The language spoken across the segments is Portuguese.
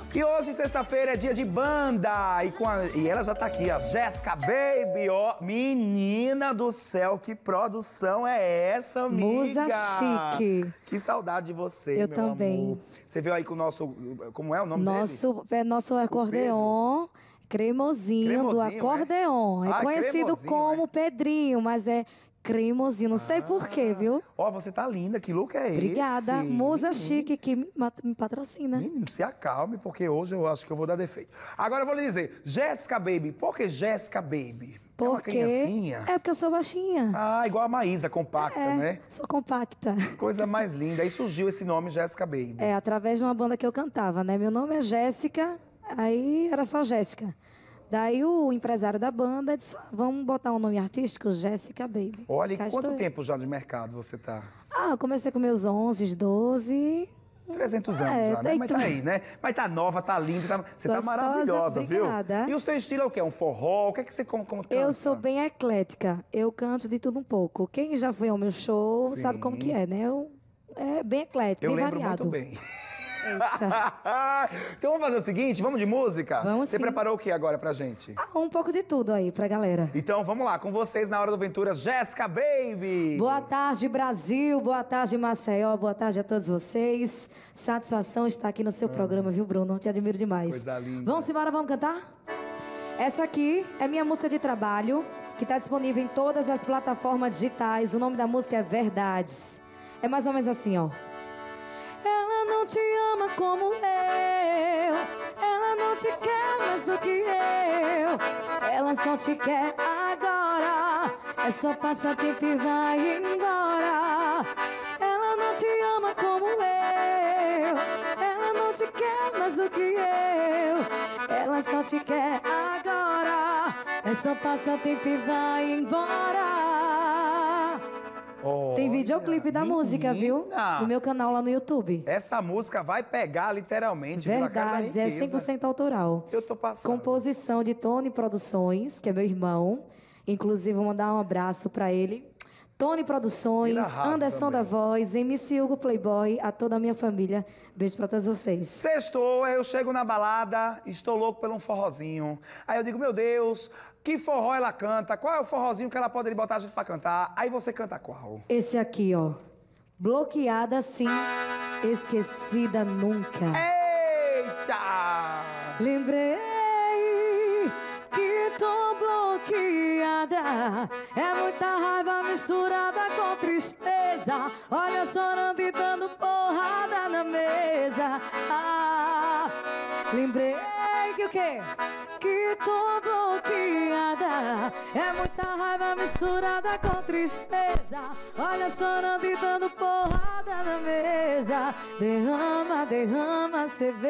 E hoje, sexta-feira, é dia de banda. E ela já tá aqui, ó. Jéssica Baby, ó. Menina do céu, que produção é essa, amiga? Musa chique. Que saudade de você, Eu meu também. amor. Você veio aí com o nosso... Como é o nome dele? É nosso acordeon, cremosinho do acordeon. É conhecido como Pedrinho, mas é cremosinho. Não sei por quê, viu? Ó, você tá linda. Que look é esse? Obrigada. Musa chique que me patrocina. Menino, se acalme, porque hoje eu acho que eu vou dar defeito. Agora eu vou lhe dizer, Jéssica Baby. Por que Jéssica Baby? É uma criancinha? É porque eu sou baixinha. Ah, igual a Maísa, compacta, né? Sou compacta. Coisa mais linda. Aí surgiu esse nome, Jéssica Baby. É, através de uma banda que eu cantava, né? Meu nome é Jéssica, aí era só Jéssica. Daí o empresário da banda disse, vamos botar um nome artístico, Jéssica Baby. Olha, e quanto tempo já de mercado você tá? Ah, eu comecei com meus 11, 12... 300 anos já, né? Mas tá aí, né? Mas tá nova, tá linda, você tá maravilhosa, obrigada. Viu? E o seu estilo é o quê? Um forró? O que é que você canta? Eu sou bem eclética, eu canto de tudo um pouco. Quem já foi ao meu show sabe como que é, né? É bem eclético, bem variado. Eu lembro muito bem. Eita. Então vamos fazer o seguinte, vamos de música? Vamos sim. Você preparou o que agora pra gente? Um pouco de tudo aí pra galera. Então vamos lá, com vocês na Hora do Ventura, Jéssica Baby! Boa tarde, Brasil, boa tarde, Maceió, boa tarde a todos vocês. Satisfação estar aqui no seu programa, viu, Bruno? Te admiro demais. Coisa linda. Vamos embora, vamos cantar? Essa aqui é minha música de trabalho, que está disponível em todas as plataformas digitais. O nome da música é Verdades. É mais ou menos assim, ó. Ela não te ama como eu, ela não te quer mais do que eu, ela só te quer agora, é só passatempo e vai embora. Ela não te ama como eu, ela não te quer mais do que eu, ela só te quer agora, é só passatempo e vai embora. Tem videoclipe da música, viu? No meu canal lá no YouTube. Essa música vai pegar literalmente. Verdade, é 100% autoral. Eu tô passando. Composição de Tony Produções, que é meu irmão. Inclusive, vou mandar um abraço pra ele. Tony Produções, Anderson também. Da Voz, MC Hugo Playboy, a toda a minha família. Beijo pra todos vocês. Sextou, eu chego na balada, estou louco por um forrozinho. Aí eu digo, meu Deus, que forró ela canta? Qual é o forrozinho que ela pode botar a gente pra cantar? Aí você canta qual? Esse aqui, ó. Bloqueada sim, esquecida nunca. Eita! Lembrei que tô bloqueada. É muita raiva misturada com tristeza. Olha eu chorando e dando porrada na mesa. Lembrei que o quê? Que tô bloqueada. É muita raiva misturada com tristeza. Olha chorando e dando porrada na mesa. Derrama, derrama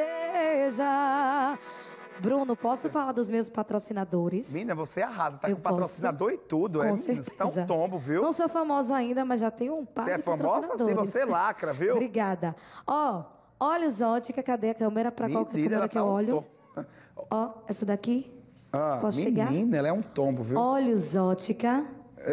cerveja. Bruno, posso falar dos meus patrocinadores? Mina, você arrasa, tá com patrocinador e tudo. Com certeza. Você tá um tombo, viu? Não sou famosa ainda, mas já tenho um par de patrocinadores. Você é famosa? Sim, você lacra, viu? Obrigada. Ó, Olhos Ótica, cadê a câmera? Pra qual câmera que eu olho? Ó, essa daqui. Posso chegar? Menina, ela é um tombo, viu? Olhos Ótica.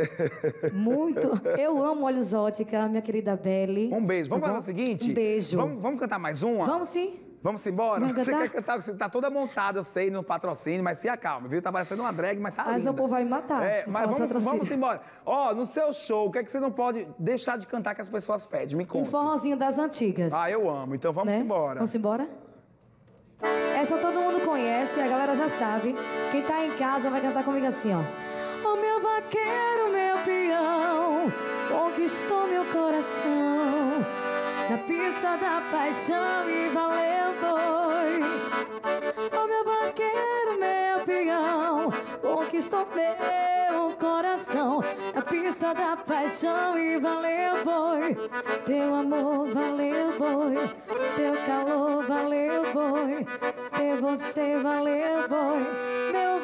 Muito. Eu amo Olhos Ótica, minha querida Belle. Um beijo. Vamos fazer o seguinte? Um beijo. Vamos cantar mais uma? Vamos sim. Vamos embora? Vamos você quer cantar? Você tá toda montada, eu sei, no patrocínio, mas se acalma, viu? Tá parecendo uma drag, mas tá linda. Mas o povo vai me matar. Mas vamos embora. Ó, no seu show, o que é que você não pode deixar de cantar que as pessoas pedem? Me conta. Um forrozinho das antigas. Ah, eu amo. Então vamos embora. Vamos embora? Essa todo mundo conhece, a galera já sabe. Quem tá em casa vai cantar comigo assim, ó. Ô meu vaqueiro, meu peão, conquistou meu coração na pista da paixão e valeu boi. Ô meu vaqueiro, meu peão, conquistou meu coração na pista da paixão e valeu boi. Teu amor valeu boi, teu calor valeu boi, ter você valeu boi, meu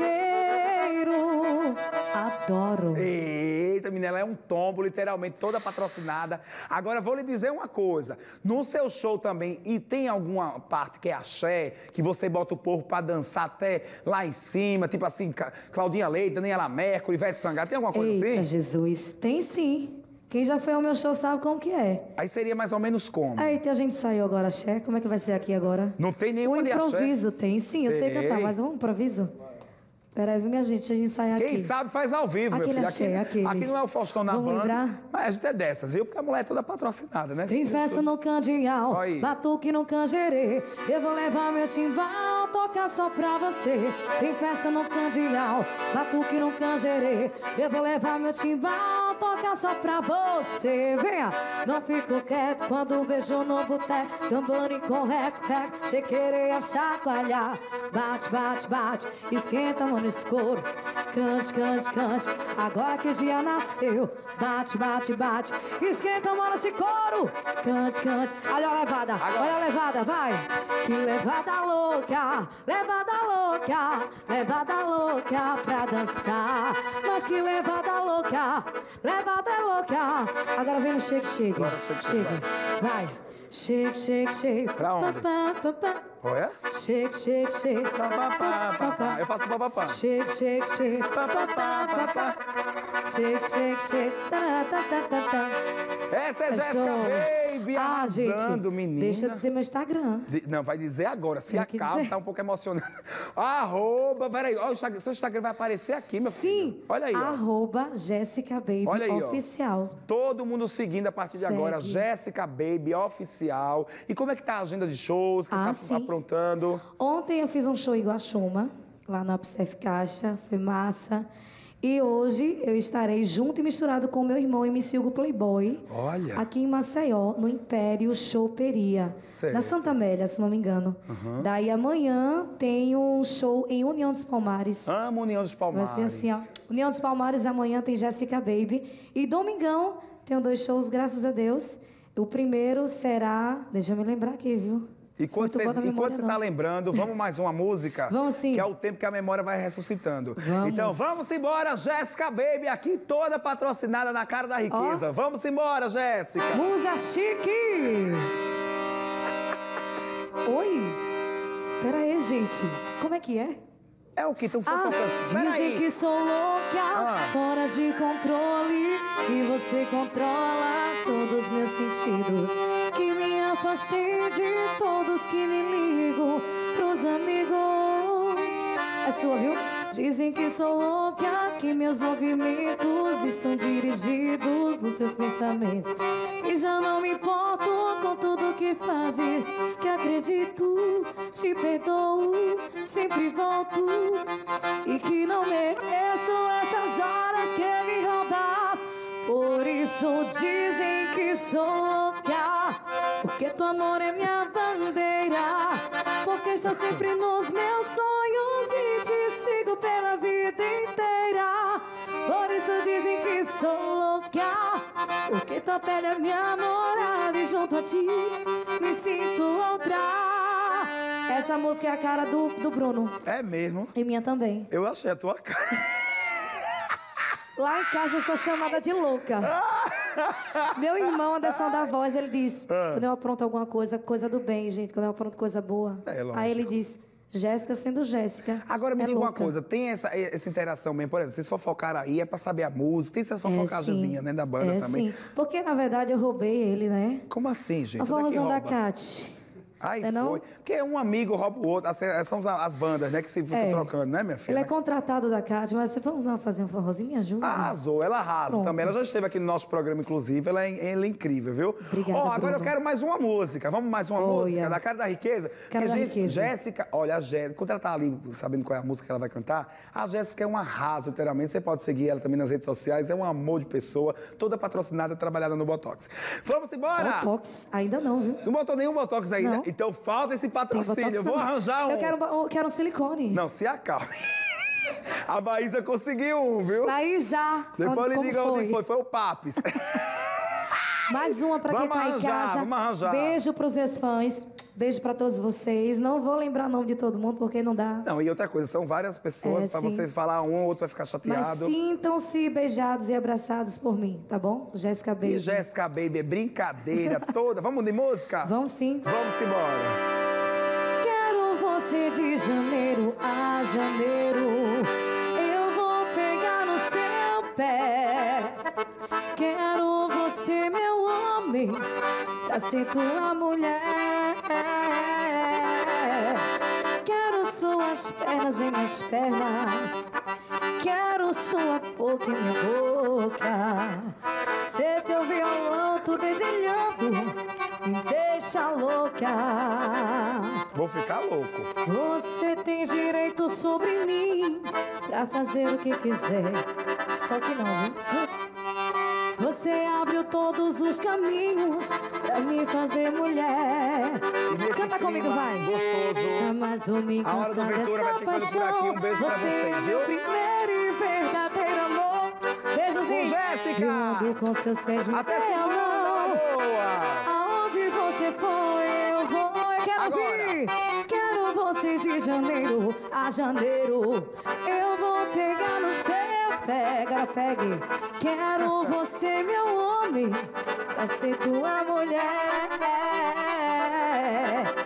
vaqueiro. Adoro. Eita, menina, ela é um tombo, literalmente, toda patrocinada. Agora, vou lhe dizer uma coisa. No seu show também, e tem alguma parte que é axé, que você bota o povo pra dançar até lá em cima, tipo assim, Claudinha Leite, Daniela Mercury, Ivete Sangalo, tem alguma coisa assim? Eita, Jesus, tem sim. Quem já foi ao meu show sabe como que é. Aí seria mais ou menos como? Eita, a gente saiu agora, axé. Como é que vai ser aqui agora? Não tem nenhuma de axé? O improviso tem, sim, eu sei cantar, mas vamos improviso? Peraí, minha gente, a gente sai aqui. Quem sabe faz ao vivo, aquele meu filho. Aqui não é o Faustão na vamos banda. Lembrar? Mas a gente é dessas, viu? Porque a mulher é toda patrocinada, né? Tem festa no Candial, batuque no Canjerê. Eu vou levar meu timbal, tocar só pra você. Tem festa no Candial, batuque no Canjerê. Eu vou levar meu timbal, tocar só pra você. Venha! Não fico quieto quando vejo no boteco, tamborim com reco, chequereia chacoalhar. Bate, bate, bate, esquenta a mão no escuro. Cante, cante, cante, agora que o dia nasceu. Bate, bate, bate, esquenta a mão nesse couro. Cante, cante, olha a levada, olha a levada, vai. Que levada louca, levada louca, levada louca pra dançar. Mas que levada louca, levada louca. Agora vem no shake, shake, shake, vai. Shake, shake, shake. Pra onde? Olha. Shake, shake, shake. Eu faço papapá. Shake, shake, shake. Shake, shake, shake. Essa é Jéssica Baby, arrasando, menina. Deixa eu dizer meu Instagram. Não, vai dizer agora. Se acaba, tá um pouco emocionado. Arroba, peraí. Ó, seu Instagram vai aparecer aqui, meu filho. Sim. Olha aí, ó. Arroba Jéssica Baby Olha aí, Oficial. Ó. Todo mundo seguindo a partir de agora. Jéssica Baby Oficial. E como é que tá a agenda de shows? Que você tá aprontando? Ontem eu fiz um show em Iguaxuma, lá no Upsef Caixa. Foi massa. E hoje eu estarei junto e misturado com meu irmão MC Hugo Playboy. Olha. Aqui em Maceió, no Império Choperia. Na Santa Amélia, se não me engano. Daí amanhã tem um show em União dos Palmares. Amo União dos Palmares. Vai ser assim, ó. União dos Palmares, amanhã tem Jéssica Baby. E domingão tem 2 shows, graças a Deus. O primeiro será... Deixa eu me lembrar aqui, viu? Enquanto você está lembrando, vamos mais uma música? Vamos sim. Que é o tempo que a memória vai ressuscitando. Vamos. Então, vamos embora, Jéssica Baby, aqui toda patrocinada na cara da riqueza. Vamos embora, Jéssica. Musa chique! Oi? Pera aí, gente. Como é que é? É o que estão fofocando. Dizem que sou louca, fora de controle, que você controla todos os meus sentidos, que me afastei de todos que me ligo pros amigos. É sua, viu? Dizem que sou louca, que meus movimentos estão dirigidos nos seus pensamentos, e já não me importo com tudo que fazes, que acredito, te perdoo, sempre volto, e que não mereço essas horas que me roubas. Por isso dizem que sou louca, porque teu amor é minha bandeira, porque estou sempre nos meus sonhos e te sigo pela vida inteira. Por isso dizem que sou louca, porque tua pele é minha morada e junto a ti me sinto outra. Essa música é a cara do Bruno. É mesmo? E minha também. Eu achei a tua cara. Lá em casa eu sou chamada de louca. Meu irmão, Anderson da Voz, ele diz, quando eu apronto alguma coisa, coisa do bem, gente, quando eu apronto coisa boa. Aí ele diz, Jéssica sendo Jéssica. Agora me diga uma coisa, tem essa interação mesmo, por exemplo, vocês fofocaram aí, é pra saber a música, tem essa fofocagemzinha, né, da banda também? Sim, porque na verdade eu roubei ele, né? Como assim, gente? A forrozão da Cat. Aí foi. Não? Porque um amigo rouba o outro. São as bandas, né? Que se ficam trocando, né, minha filha? Ele é contratado da Cátia, mas vamos lá fazer um forrozinho, me ajuda? Arrasou, ela arrasa também. Ela já esteve aqui no nosso programa, inclusive. Ela é incrível, viu? Obrigada, agora Bruno. Eu quero mais uma música. Vamos mais uma música? Da Cara da Riqueza? Cara da Riqueza. Jéssica, olha, a Jéssica, quando ela tá ali sabendo qual é a música que ela vai cantar, a Jéssica é um arraso, literalmente. Você pode seguir ela também nas redes sociais. É um amor de pessoa, toda patrocinada, trabalhada no Botox. Vamos embora! Botox? Ainda não, viu? Não botou nenhum Botox ainda? Não. Então falta esse patrocínio. Eu vou arranjar um. Eu quero um silicone. Não, se acalme. A Maísa conseguiu um, viu? Maísa! Depois lhe diga onde foi. Foi o Papis. Mais uma pra quem tá em casa. Vamos arranjar. Beijo pros meus fãs. Beijo pra todos vocês. Não vou lembrar o nome de todo mundo, porque não dá. Não, e outra coisa, são várias pessoas. Pra vocês falar um, o outro vai ficar chateado. Mas sintam-se beijados e abraçados por mim, tá bom? Jéssica Baby. E Jéssica Baby, é brincadeira toda. Vamos de música? Vamos sim. Vamos embora. Você de janeiro a janeiro, eu vou pegar no seu pé. Quero você pra ser tua mulher. Quero suas pernas em minhas pernas, quero sua boca em minha boca, ser teu violão, tu dedilhando, me deixa louca. Vou ficar louco. Você tem direito sobre mim pra fazer o que quiser, só que não, viu? Você abriu todos os caminhos pra me fazer mulher. Canta comigo, vai. Gostoso. Jamais vou me A hora do cansar Ventura vai dessa ficando por aqui. paixão. Um beijo pra Você vocês, é viu? meu primeiro e verdadeiro amor. Beijo, gente. Jéssica. Eu ando com seus pés no Até meu segunda, amor. boa. Aonde você for, eu vou. Eu quero Agora. vir. Quero você de janeiro a janeiro. Eu vou pegar no seu pé. Agora pegue. Quero você, meu homem, pra ser tua mulher.